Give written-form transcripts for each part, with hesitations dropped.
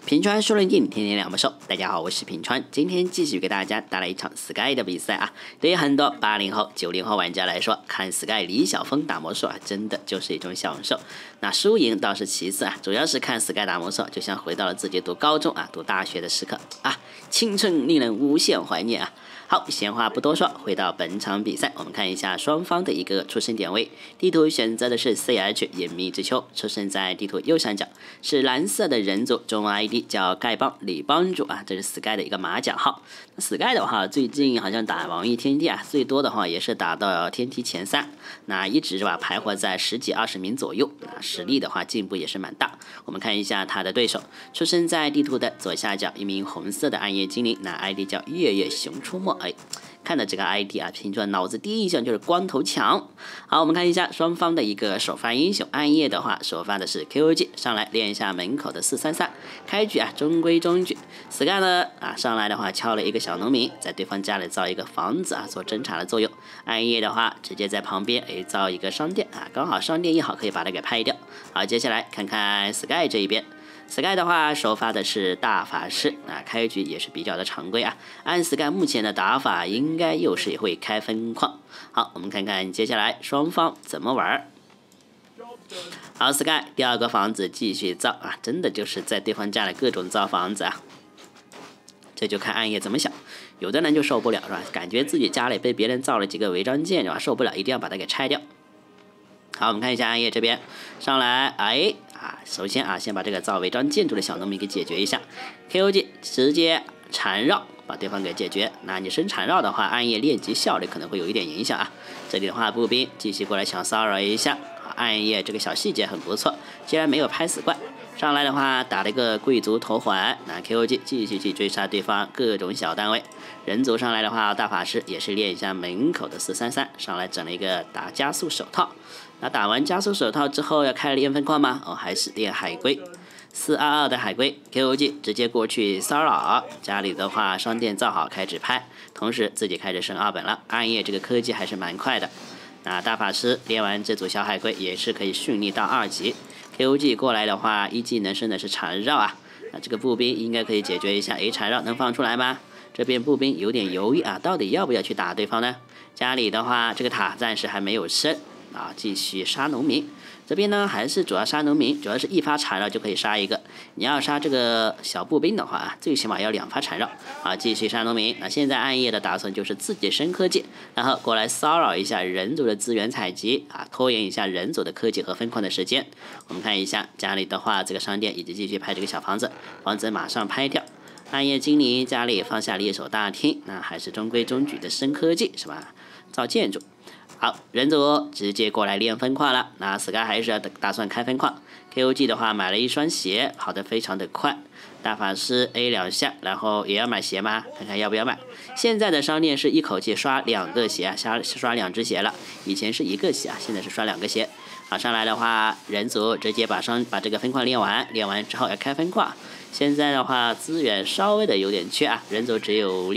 平川说论电影，天天两不手。大家好，我是平川，今天继续给大家带来一场 Sky 的比赛啊。对于很多80后、90后玩家来说，看 Sky 李晓峰打魔兽啊，真的就是一种享受。那输赢倒是其次啊，主要是看 Sky 打魔兽，就像回到了自己读高中啊、读大学的时刻啊，青春令人无限怀念啊。好，闲话不多说，回到本场比赛，我们看一下双方的一个出生点位。地图选择的是 CH 隐秘之丘，出生在地图右上角，是蓝色的人族，中文 ID 叫丐帮李帮主啊，这是 Sky 的一个马甲号。那 Sky 的话，最近好像打网易天梯啊，最多的话也是打到天梯前3，那一直是吧徘徊在10几20名左右，那实力的话进步也是蛮大。我们看一下他的对手，出生在地图的左下角，一名红色的暗夜精灵，那 ID 叫月月熊出没。看到这个 ID 啊，平川脑子第一印象就是光头强。好，我们看一下双方的一个首发英雄。暗夜的话，首发的是 KOG， 上来练一下门口的433。开局啊，中规中矩。Sky 呢上来的话敲了一个小农民，在对方家里造一个房子啊，做侦查的作用。暗夜的话，直接在旁边造一个商店啊，刚好商店一好可以把它给拍掉。好，接下来看看 Sky 这一边。Sky 的话，首发的是大法师，开局也是比较的常规啊。按 Sky 目前的打法，应该又是会开分矿。好，我们看看接下来双方怎么玩。好 ，Sky 第二个房子继续造啊，真的就是在对方家里各种造房子啊。这就看暗夜怎么想，有的人就受不了是吧？感觉自己家里被别人造了几个违章建是吧？受不了，一定要把它给拆掉。好，我们看一下暗夜这边上来，首先先把这个造违章建筑的小农民给解决一下。KOG 直接缠绕把对方给解决。那你生缠绕的话，暗夜练级效率可能会有一点影响啊。这里的话，步兵继续过来想骚扰一下。暗夜这个小细节很不错，竟然没有拍死怪。上来的话打了一个贵族头环，那 KOG 继续去追杀对方各种小单位。人族上来的话，大法师也是练一下门口的433，上来整了一个打加速手套。那打完加速手套之后要开练分矿吗？还是练海龟？422的海龟 KOG 直接过去骚扰。家里的话商店造好开始拍，同时自己开始升2本了。暗夜这个科技还是蛮快的。那大法师练完这组小海龟也是可以顺利到2级。KOG 过来的话，一技能升的是缠绕啊。那这个步兵应该可以解决一下。缠绕能放出来吗？这边步兵有点犹豫啊，到底要不要去打对方呢？家里的话，这个塔暂时还没有升啊，继续杀农民。这边呢还是主要杀农民，主要是一发缠绕就可以杀一个。你要杀这个小步兵的话最起码要2发缠绕啊，继续杀农民。那现在暗夜的打算就是自己升科技，然后过来骚扰一下人族的资源采集啊，拖延一下人族的科技和分矿的时间。我们看一下家里的话，这个商店以及继续拍这个小房子，房子马上拍掉。暗夜精灵家里放下猎手大厅，那还是中规中矩的升科技是吧？造建筑。好，人族直接过来练分矿了。那 Sky 还是要打算开分矿。KOG 的话买了一双鞋，跑得非常的快。大法师 A 2下，然后也要买鞋吗？看看要不要买。现在的商店是一口气刷2个鞋，刷2只鞋了。以前是1个鞋啊，现在是刷2个鞋。好，上来的话，人族直接把这个分矿练完，练完之后要开分矿。现在的话资源稍微的有点缺啊，人族只有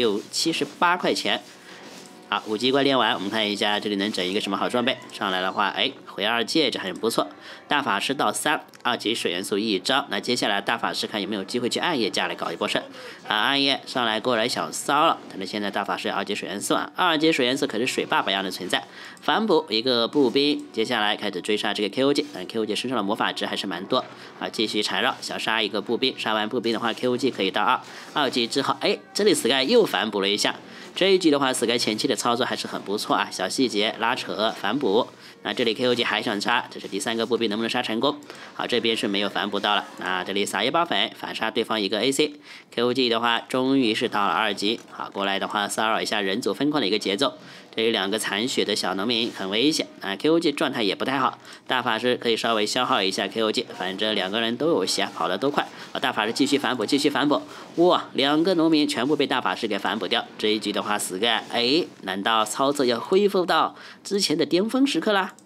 78块钱。好，5级怪练完，我们看一下这里能整一个什么好装备。上来的话，回2戒指很不错。大法师到3， 2级水元素1张。那接下来大法师看有没有机会去暗夜家里搞一波胜。暗夜上来过来想骚扰，但是现在大法师2级水元素2级水元素可是水爸爸一样的存在。反补一个步兵，接下来开始追杀这个 KOG， 但 KOG 身上的魔法值还是蛮多啊，继续缠绕，想杀一个步兵。杀完步兵的话 ，KOG 可以到2级之后，这里 Sky 又反补了一下。这一局的话 ，Sky 前期的操作还是很不错啊，小细节拉扯反补。那这里 KOG 还想杀，这是第3个步兵能不能杀成功？好，这边是没有反补到了。那这里撒一包粉，反杀对方一个 AC。KOG 的话，终于是到了2级。好，过来的话骚扰一下人族分矿的一个节奏。这有2个残血的小农民，很危险啊 ！KOG 状态也不太好，大法师可以稍微消耗一下 KOG， 反正2个人都有血，跑得都快。大法师继续反补，哇，2个农民全部被大法师给反补掉。这一局的话，Sky，难道操作要恢复到之前的巅峰时刻啦？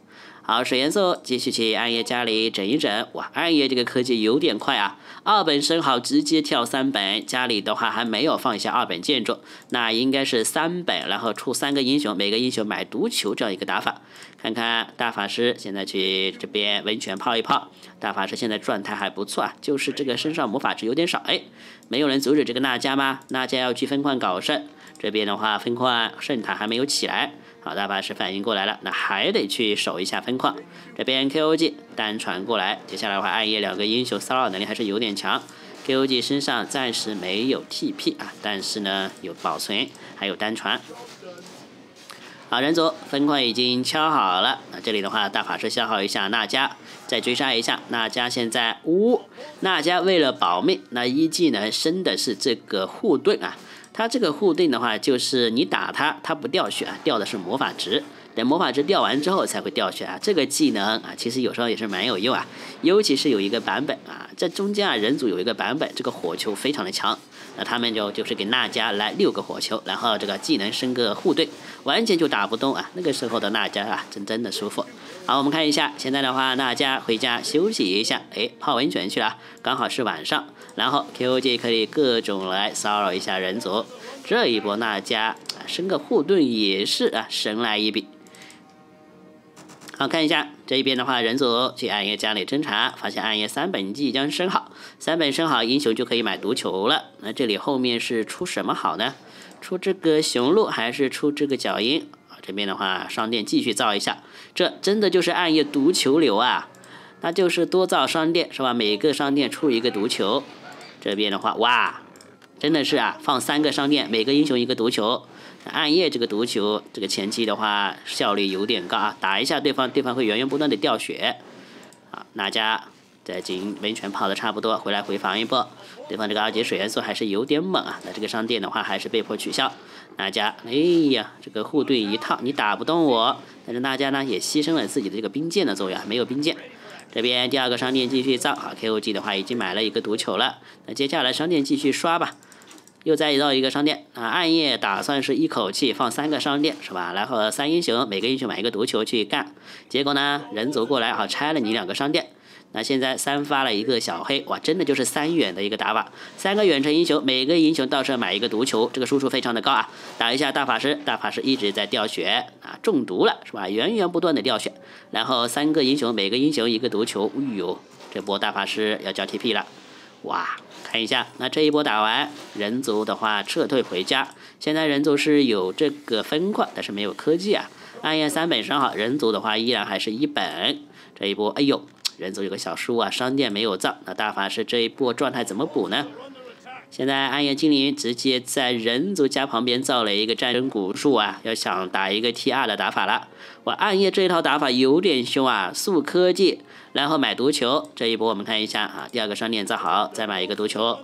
好，水元素继续去暗夜家里整一整。哇，暗夜这个科技有点快啊！2本升好，直接跳3本。家里的话还没有放下2本建筑，那应该是3本，然后出3个英雄，每个英雄买毒球这样一个打法。看看大法师现在去这边温泉泡一泡。大法师现在状态还不错啊，就是这个身上魔法值有点少。哎，没有人阻止这个娜迦吗？娜迦要去分矿搞圣，这边的话分矿圣塔还没有起来。好，大法师反应过来了，那还得去守一下分矿。这边 KOG 单传过来，接下来的话，暗夜2个英雄骚扰能力还是有点强。KOG 身上暂时没有 TP 啊，但是呢有保存，还有单传。好，人族分矿已经敲好了。那这里的话，大法师消耗一下娜迦，再追杀一下娜迦。现在娜迦为了保命，那一技能升的是这个护盾啊。他这个护盾的话，就是你打他，他不掉血啊，掉的是魔法值。等魔法值掉完之后才会掉血啊。这个技能啊，其实有时候也是蛮有用啊。尤其是有一个版本啊，在中间啊，人组有一个版本，这个火球非常的强。那他们就是给娜迦来6个火球，然后这个技能升个护盾，完全就打不动啊。那个时候的娜迦啊，真的舒服。好，我们看一下，现在的话，娜迦回家休息一下，哎，泡温泉去了，刚好是晚上。然后 KOG 可以各种来骚扰一下人族。这一波娜迦升个护盾也是啊，神来一笔。好，看一下这一边的话，人族去暗夜家里侦查，发现暗夜3本即将升好，3本升好，英雄就可以买毒球了。那这里后面是出什么好呢？出这个雄鹿还是出这个角鹰？这边的话，商店继续造一下，这真的就是暗夜毒球流啊！那就是多造商店是吧？每个商店出一个毒球。这边的话，哇，真的是啊，放3个商店，每个英雄1个毒球。暗夜这个毒球，这个前期的话效率有点高啊，打一下对方会源源不断的掉血。好，娜迦在进温泉泡的差不多，回来回防一波。对方这个2级水元素还是有点猛啊，那这个商店的话还是被迫取消。娜迦，哎呀，这个护盾一套，你打不动我。但是娜迦呢也牺牲了自己的这个冰剑的作用，没有冰剑。这边第2个商店继续造，好 ，KOG 的话已经买了1个毒球了。那接下来商店继续刷吧。又再造一个商店啊！暗夜打算是一口气放3个商店是吧？然后3英雄，每个英雄买1个毒球去干。结果呢，人走过来好拆了你2个商店。那现在3发了1个小黑，哇，真的就是3远的一个打法。3个远程英雄，每个英雄到这买1个毒球，这个输出非常的高啊！打一下大法师，大法师一直在掉血啊，中毒了是吧？源源不断的掉血。然后3个英雄，每个英雄1个毒球，哎呦，这波大法师要交 TP 了，哇！看一下，那这一波打完，人族的话撤退回家。现在人族是有这个分矿，但是没有科技啊。暗夜3本升好，人族的话依然还是1本。这一波，哎呦，人族有个小失误啊，商店没有造。那大法师这一波状态怎么补呢？现在暗夜精灵直接在人族家旁边造了一个战争古树啊，要想打一个 T2 的打法了。哇，暗夜这一套打法有点凶啊，速科技，然后买毒球。这一波我们看一下啊，第2个商店造好，再买1个毒球。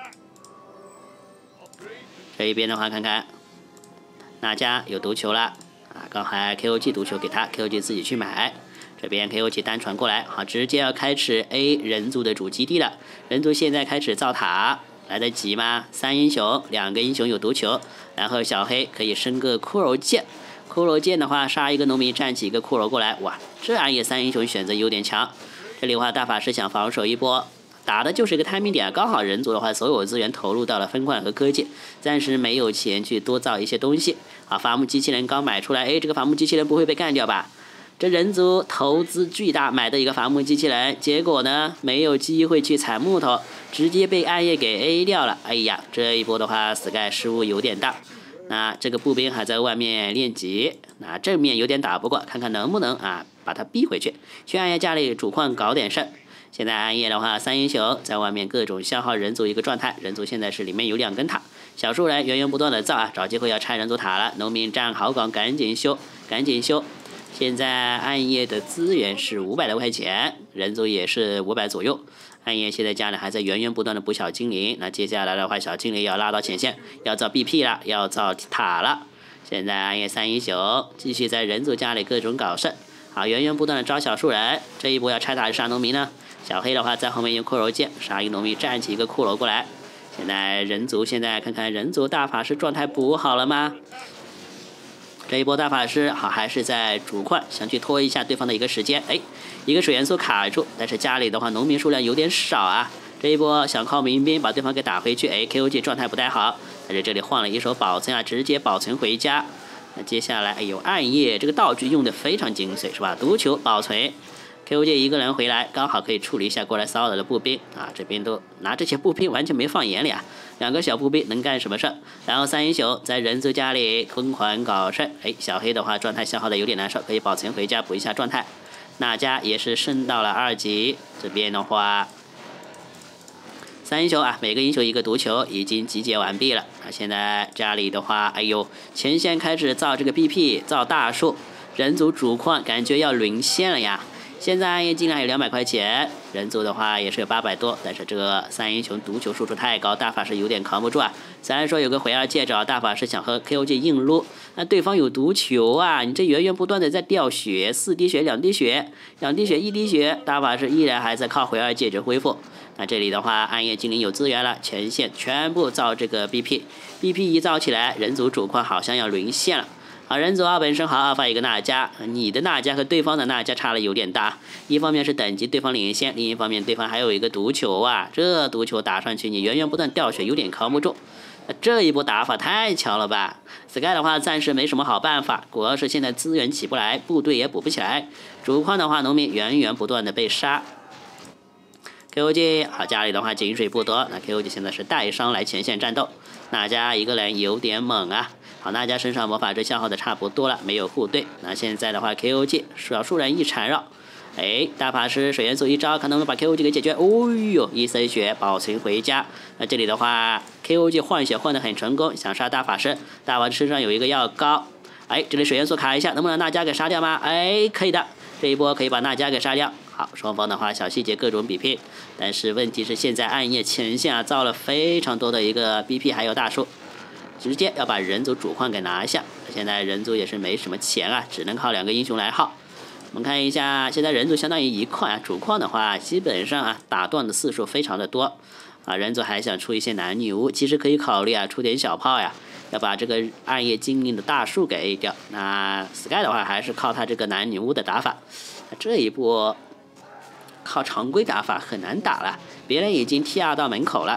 这一边的话，看看哪家有毒球了啊？刚才 KOG 毒球给他 ，KOG 自己去买。这边 KOG 单传过来，好，直接要开始 A 人族的主基地了。人族现在开始造塔。来得及吗？3英雄，2个英雄有毒球，然后小黑可以升个骷髅剑。骷髅剑的话，杀1个农民，站起1个骷髅过来，哇，这暗夜3英雄选择有点强。这里的话，大法师想防守一波，打的就是一个 timing 点，刚好人族的话，所有资源投入到了分矿和科技，暂时没有钱去多造一些东西。好，伐木机器人刚买出来，哎，这个伐木机器人不会被干掉吧？这人族投资巨大买的一个伐木机器人，结果呢没有机会去采木头，直接被暗夜给 A 掉了。哎呀，这一波的话 ，Sky 失误有点大。那这个步兵还在外面练级，那正面有点打不过，看看能不能啊把他逼回去，去暗夜家里主矿搞点事儿。现在暗夜的话，3英雄在外面各种消耗人族一个状态，人族现在是里面有2根塔，小树人源源不断的造啊，找机会要拆人族塔了。农民站好岗，赶紧修，赶紧修。现在暗夜的资源是500多块钱，人族也是500左右。暗夜现在家里还在源源不断的补小精灵，那接下来的话，小精灵要拉到前线，要造 BP 了，要造塔了。现在暗夜3英雄继续在人族家里各种搞事，好，源源不断的招小树人。这一波要拆塔还是杀农民呢？小黑的话在后面用骷髅剑杀一个农民，站起1个骷髅过来。现在人族现在看看人族大法师状态补好了吗？ 这一波大法师好还是在主矿想去拖一下对方的一个时间，哎，一个水元素卡住，但是家里的话农民数量有点少啊。这一波想靠民兵把对方给打回去，哎 ，KOG 状态不太好，但是这里换了一手保存啊，直接保存回家。那接下来，哎呦，暗夜这个道具用的非常精髓，是吧？毒球保存 ，KOG 一个人回来，刚好可以处理一下过来骚扰的步兵啊，这边都拿这些步兵完全没放眼里啊，两个小步兵能干什么事？然后三英雄在人族家里疯狂搞事，哎，小黑的话状态消耗的有点难受，可以保存回家补一下状态。那家也是升到了2级，这边的话。三英雄啊，每个英雄一个毒球，已经集结完毕了。啊，现在家里的话，哎呦，前线开始造这个 BP， 造大树，人族主矿感觉要沦陷了呀。现在暗夜进来有200块钱，人族的话也是有800多，但是这个三英雄毒球输出太高，大法师有点扛不住啊。虽然说有个回二戒指，大法师想和 KOG 硬撸，那对方有毒球啊，你这源源不断的在掉血，4滴血、2滴血、2滴血、1滴血，大法师依然还在靠回二戒指恢复。那这里的话，暗夜精灵有资源了，前线全部造这个 BP 一造起来，人族主矿好像要沦陷了。好，人族2本身好发一个纳迦，你的纳迦和对方的纳迦差了有点大，一方面是等级对方领先，另一方面对方还有一个毒球啊，这毒球打上去你源源不断掉血，有点扛不住。这一波打法太巧了吧 ！Sky 的话暂时没什么好办法，主要是现在资源起不来，部队也补不起来，主矿的话农民源源不断的被杀。KOG 好，家里的话井水不多，那 KOG 现在是带伤来前线战斗，那家一个人有点猛啊。好，那家身上魔法值消耗的差不多了，没有护队。那现在的话 KOG 小树人一缠绕，哎，大法师水元素一招，看能不能把 KOG 给解决。哦呦，1升血保存回家。那这里的话 KOG 换血换得很成功，想杀大法师，大法师身上有一个药膏，哎，这里水元素卡一下，能不能纳迦给杀掉吗？哎，可以的，这一波可以把纳迦给杀掉。好，双方的话小细节各种比拼，但是问题是现在暗夜前线啊造了非常多的一个 BP 还有大树，直接要把人族主矿给拿下。现在人族也是没什么钱啊，只能靠2个英雄来耗。我们看一下，现在人族相当于1矿啊，主矿的话基本上啊打断的次数非常的多啊。人族还想出一些男女巫，其实可以考虑啊出点小炮呀，要把这个暗夜精灵的大树给 A 掉。那 Sky 的话还是靠他这个男女巫的打法，这一波靠常规打法很难打了，别人已经 T2 到门口了。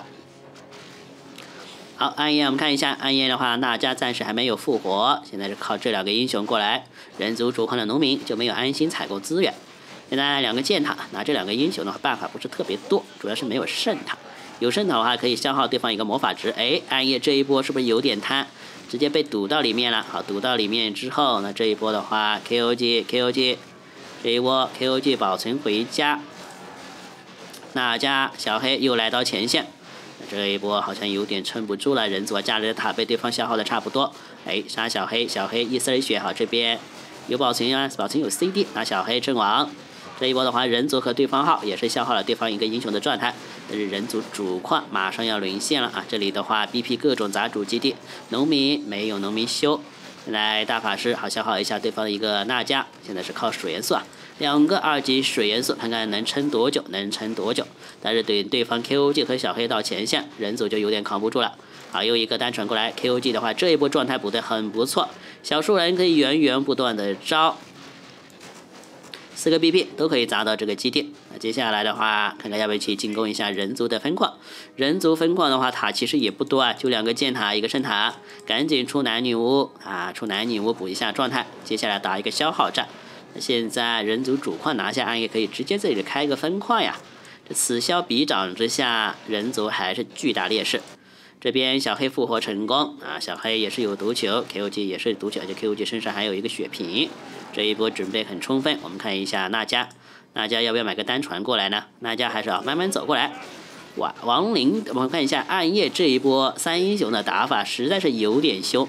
好，暗夜我们看一下，暗夜的话，纳迦暂时还没有复活，现在是靠这2个英雄过来，人族主矿的农民就没有安心采购资源。现在2个箭塔，拿这2个英雄的话办法不是特别多，主要是没有圣塔，有圣塔的话可以消耗对方一个魔法值。哎，暗夜这一波是不是有点贪，直接被堵到里面了？好，堵到里面之后，那这一波的话 ，KOG 这一波 KOG 保存回家。纳迦小黑又来到前线，这一波好像有点撑不住了，人族家里的塔被对方消耗的差不多。哎，杀小黑，小黑1丝血，好，这边有保存啊，保存有 CD， 拿小黑阵亡。这一波的话，人族和对方号也是消耗了对方一个英雄的状态，但是人族主矿马上要沦陷了啊！这里的话 BP 各种砸主基地，农民没有农民修，现在大法师好消耗一下对方的一个纳迦，现在是靠水元素啊。2个2级水元素，看看能撑多久，但是对方 KOG 和小黑到前线，人族就有点扛不住了。好，又一个单传过来 ，KOG 的话这一波状态补得很不错，小树人可以源源不断的招，4个 BP 都可以砸到这个基地。那接下来的话，看看要不要去进攻一下人族的分矿。人族分矿的话，塔其实也不多啊，就2个箭塔，1个圣塔，赶紧出男女巫啊，出男女巫补一下状态。接下来打一个消耗战。现在人族主矿拿下暗夜，可以直接这里开一个分矿呀。这此消彼长之下，人族还是巨大劣势。这边小黑复活成功啊，小黑也是有毒球 ，KOG 也是毒球，而且 KOG 身上还有一个血瓶。这一波准备很充分，我们看一下纳迦要不要买个单传过来呢？纳迦还是要慢慢走过来。哇，亡灵，我们看一下暗夜这一波3英雄的打法实在是有点凶。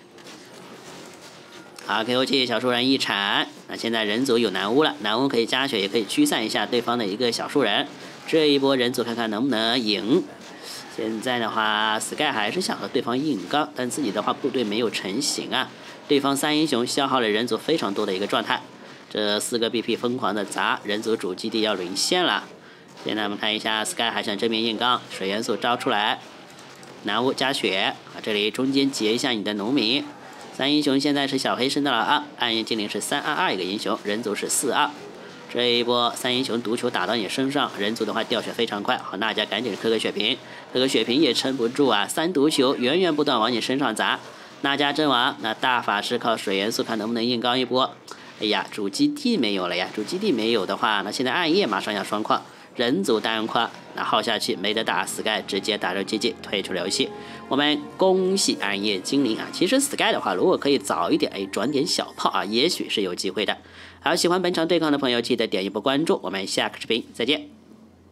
好 ，KOG 小树人一铲，那现在人族有男巫了，男巫可以加血，也可以驱散一下对方的一个小树人。这一波人族看看能不能赢。现在的话 ，Sky 还是想和对方硬刚，但自己的话部队没有成型啊。对方3英雄消耗了人族非常多的一个状态，这4个 BP 疯狂的砸，人族主基地要沦陷了。现在我们看一下 Sky 还想正面硬刚，水元素招出来，男巫加血啊，这里中间截一下你的农民。 三英雄现在是小黑升到了2，暗夜精灵是322一个英雄，人族是42。这一波三英雄毒球打到你身上，人族的话掉血非常快。好，娜迦赶紧磕个血瓶，磕个血瓶也撑不住啊，3毒球源源不断往你身上砸。娜迦阵亡，那大法师靠水元素看能不能硬刚一波。哎呀，主基地没有了呀，主基地没有的话，那现在暗夜马上要双矿，人族单矿，那耗下去没得打 ，Sky 直接打成 GG 退出了游戏。我们恭喜暗夜精灵啊！其实 Sky 的话，如果可以早一点，转点小炮啊，也许是有机会的。好，喜欢本场对抗的朋友，记得点一波关注，我们下个视频再见。